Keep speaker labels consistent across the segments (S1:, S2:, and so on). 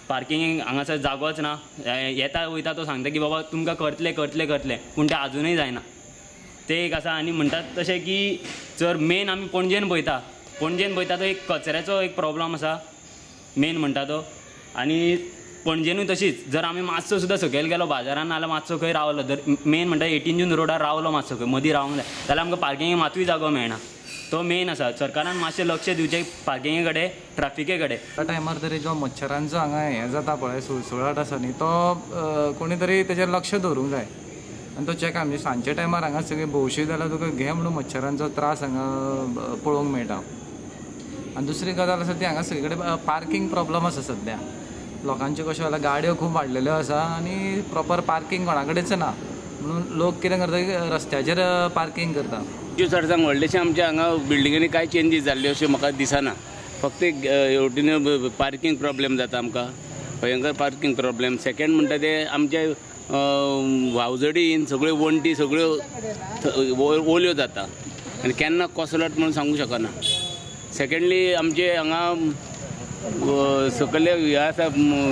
S1: Parking हांगासर जागोच ना, येता वयता तो सांगता की बाबा तुमकां करतले करतले करतले पूण तें आजुनूय जायना, तें एक आसा। आनी म्हणटात तशें की जर मेन आमी पणजेन पळयता तो एक कचऱ्याचो एक प्रॉब्लम आसा मेन म्हणटा तो। आनी पणजेनूय तशीच, जर आमी मातसो सुद्दां सकयल गेलो बाजारान नाल्यार मातसो खंय रावलो, जर मेन म्हणटा 18 जून रोडार रावलो मातसो खंय मदीं रावंक जाय जाल्यार आमकां पार्किंगे मातूय जागो मेळना। तो मेन आसा, सरकारान मातशें लक्ष दिवचें पार्किंगे कडेन, ट्राफिके कडेन।
S2: त्या टायमार तरी जो मच्छरांचो हांगा हें जाता पळय सुळसुळाट आसा न्ही, तो कोणी तरी तेजेर लक्ष दवरूंक जाय आनी तो चॅक म्हणजे सांजच्या टायमार हांगा सगळे भोवशी जाल्यार तुका घे म्हणून मच्छरांचो त्रास हांगा पळोवंक मेळटा। आनी दुसरी गजाल आसा ती हांगा सगळे कडेन पार्किंग प्रॉब्लम आसा सद्या। लोकांचे कशें जाला गाडयो खूब वाडलेल्यो आसा आनी प्रॉपर पार्किंग कोणा कडेच ना, म्हणून लोक कितें करता की रस्त्याचेर पार्किंग करता।
S3: चडसांग व्हडलेशें आमच्या हांगा बिल्डिंगांनी कांय चेंजीस जाल्ले अशें म्हाका दिसना। फक्त एक हेवटेन पार्किंग प्रॉब्लेम जाता आमकां, भयंकर पार्किंग प्रॉब्लेम। सेकेंड म्हणटा ते आमच्या वावजडीन सगळ्यो वण्टी सगळ्यो ओल्यो जाता आनी केन्ना कोसळट म्हणून सांगूंक शकना। सेकेंडली आमचे हांगा सकयले हे आसा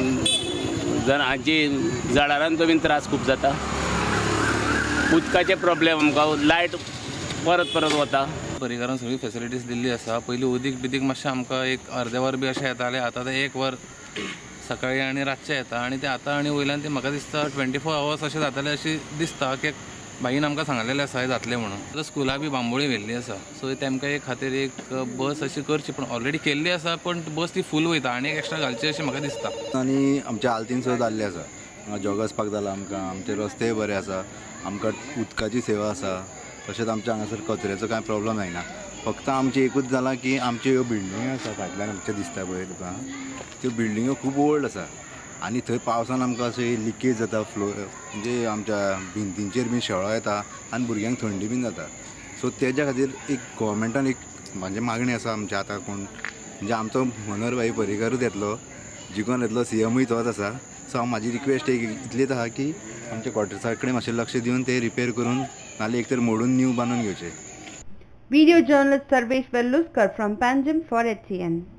S3: हाची जळारांचो बीन त्रास खूब जाता, उदकाचे प्रॉब्लेम आमकां, लायट परत परत वता।
S4: परिकारान सगळी फॅसिलिटीज दिल्ली आसा। पयलीं उदीक बिदीक मातशें आमकां एक अर्दे वर बी अशें येतालें, आतां तें 1 वर सकाळीं आनी रातचें येता आनी तें आतां आनी वयल्यान तें म्हाका दिसता 24 आवर्स अशें जातलें अशें दिसता। की बाईन आमकां सांगलेलें आसा हें जातलें म्हणून। आतां स्कुलां बी बांबोळी व्हेल्ली आसा, सो तेमकां एक खातीर एक बस अशी करची, पूण ऑलरेडी केल्ली आसा पण बस ती फूल वयता आनी एक एक्स्ट्रा घालची अशें म्हाका दिसता।
S5: आनी आमच्या हालतीन सुद्दां जाल्लें आसा, हांगा जॉग वचपाक जाला आमकां, आमचे रस्तेय बरे आसा, आमकां उदकाची सेवा आसा, तशेंच आमच्या हांगासर कचऱ्याचो कांय प्रॉब्लम जायना। फक्त आमची एकूच जाला की आमच्यो ह्यो बिल्डिंगो आसा फाटल्यान आमच्या दिसता पळय तुका, त्यो बिल्डिंगो खूब ओल्ड आसा आनी थंय पावसान आमकां अशें लिकेज जाता, फ्लोर म्हणजे आमच्या भिंतींचेर बीन शेळो येता आनी भुरग्यांक थंडी बीन जाता। सो तेज्या खातीर एक गोवोरमेंटान एक म्हाजी मागणी आसा आमच्या आतां कोण म्हणजे आमचो मनोहरभाई पर्रीकारूच येतलो, जिखून येतलो CMूय तोच आसा। सो म्हाजी रिक्वेस्ट एक इतलीच आसा की आमच्या क्वॉर्टर्सा कडेन मातशें लक्ष दिवन ते रिपेर करून नाल्यार एक तर मोडून न्यू बांदून घेवचे।
S6: Video journalist Sarvesh Velluskar from Panjim for HCN.